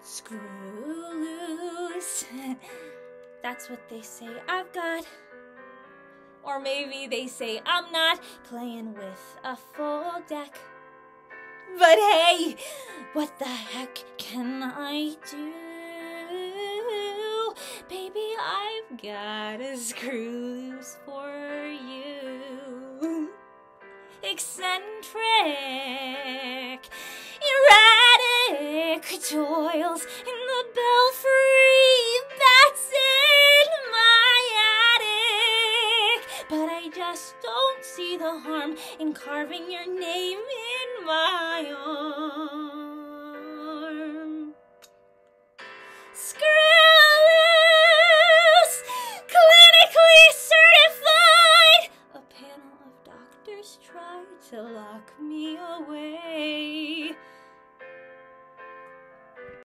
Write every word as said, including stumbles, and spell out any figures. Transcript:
screw loose. That's what they say I've got. Or maybe they say I'm not playing with a full deck. But hey, what the heck can I do? Baby, I've got a screw loose for you. Eccentric, erratic toils in the belfry that's in my attic. But I just don't see the harm in carving your name in my arm. Screw loose, clinically certified. A panel of doctors tried to lock me